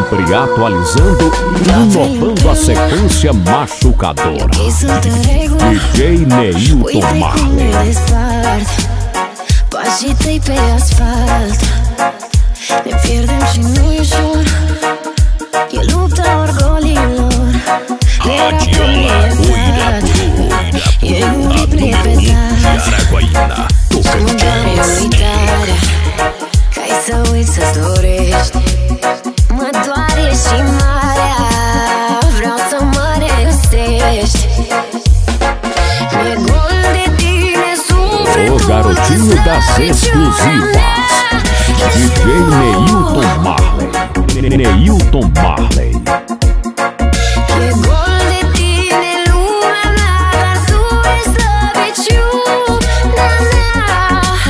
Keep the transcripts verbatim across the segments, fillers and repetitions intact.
Sempre atualizando e inovando a sequência machucadora. D J Neilton Marley. Pașii pe asfalt ne pierdem și nu e ușor. E lupta orgolilor. Radiola, uida puru, e un uida ritmo puru, repetat. Araguaina, Tocantins. Uitarea, ca ai să uiți să-ți dorești. Mă doare și marea, vreau să mă regăsești. Mi-e gol de tine sufletul. O garotinho das exclusivas, D J Neilton Marley. Neilton Marley. E gol de tine lumea mea, dar tu ești slăbiciunea mea.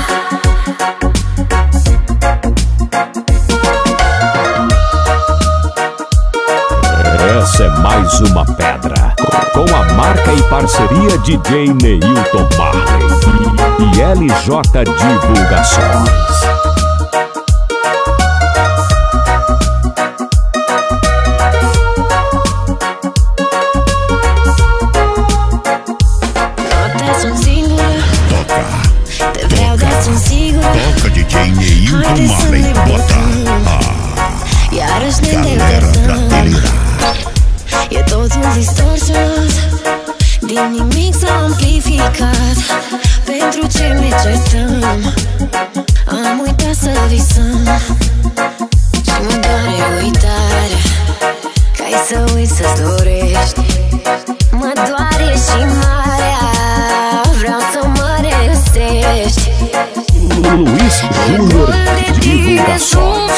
Essa é mais uma pedra, com a marca e parceria D J Neilton Marley e L J Divulgações. Toca D J Neilton Marley, bota Iarăși ne galera pra îndepărtăm. delirar. E totul distorsionat, din nimic s-a amplificat. Pentru ce ne certăm, am uitat să visăm. Și mă doare uitarea, ca ai să uiți să-ți dorești. Mă doare și marea, vreau să mă regăsești. Luiz Júnior Divulgações.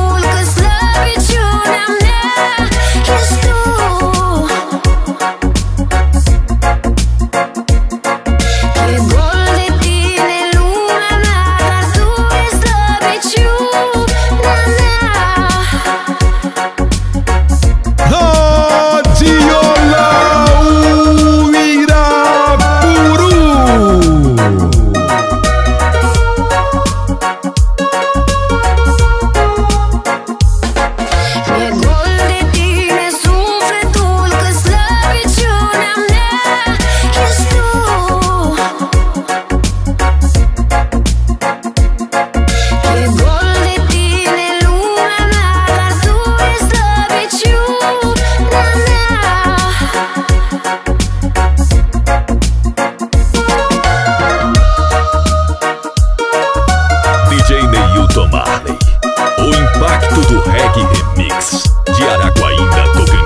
D J Neilton Marley, o impacto do reggae remix de Araguaína, Tocantins.